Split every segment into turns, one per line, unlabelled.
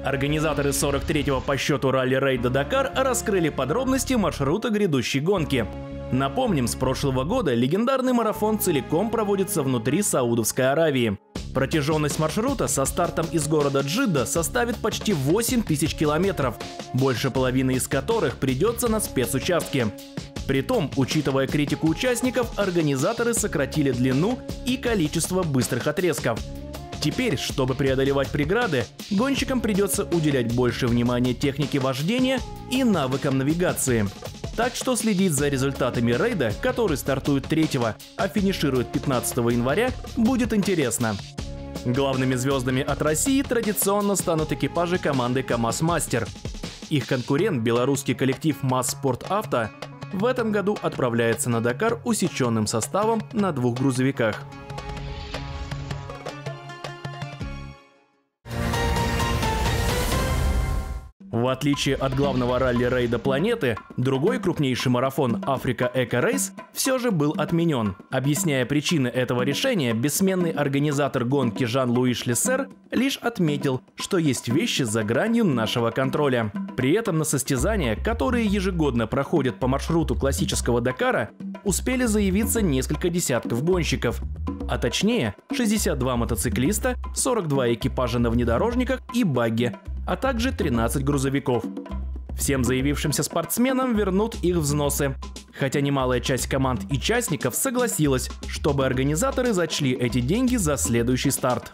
Организаторы 43-го по счету ралли-рейда Дакар раскрыли подробности маршрута грядущей гонки. Напомним, с прошлого года легендарный марафон целиком проводится внутри Саудовской Аравии. Протяженность маршрута со стартом из города Джидда составит почти 8000 километров, больше половины из которых придется на спецучастки. Притом, учитывая критику участников, организаторы сократили длину и количество быстрых отрезков. Теперь, чтобы преодолевать преграды, гонщикам придется уделять больше внимания технике вождения и навыкам навигации. Так что следить за результатами рейда, который стартует 3-го, а финиширует 15 января, будет интересно. Главными звездами от России традиционно станут экипажи команды КамАЗ-Мастер. Их конкурент, белорусский коллектив МАЗ Спорт Авто, в этом году отправляется на Дакар усеченным составом на 2 грузовиках. В отличие от главного ралли-рейда планеты, другой крупнейший марафон Africa Eco Race все же был отменен. Объясняя причины этого решения, бессменный организатор гонки Жан-Луи Шлиссер лишь отметил, что есть вещи за гранью нашего контроля. При этом на состязания, которые ежегодно проходят по маршруту классического Дакара, успели заявиться несколько десятков гонщиков. А точнее, 62 мотоциклиста, 42 экипажа на внедорожниках и багги, а также 13 грузовиков. Всем заявившимся спортсменам вернут их взносы. Хотя немалая часть команд и участников согласилась, чтобы организаторы зачли эти деньги за следующий старт.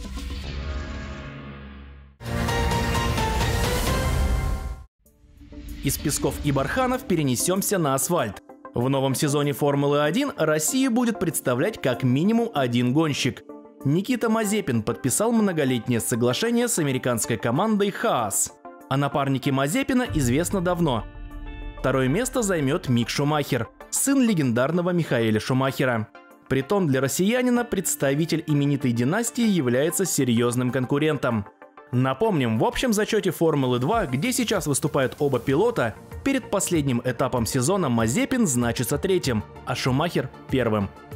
Из песков и барханов перенесемся на асфальт. В новом сезоне Формулы-1 Россию будет представлять как минимум один гонщик. Никита Мазепин подписал многолетнее соглашение с американской командой Haas. О напарнике Мазепина известно давно. Второе место займет Мик Шумахер, сын легендарного Михаэля Шумахера. Притом для россиянина представитель именитой династии является серьезным конкурентом. Напомним, в общем зачете Формулы-2, где сейчас выступают оба пилота, перед последним этапом сезона Мазепин значится 3-м, а Шумахер – 1-м.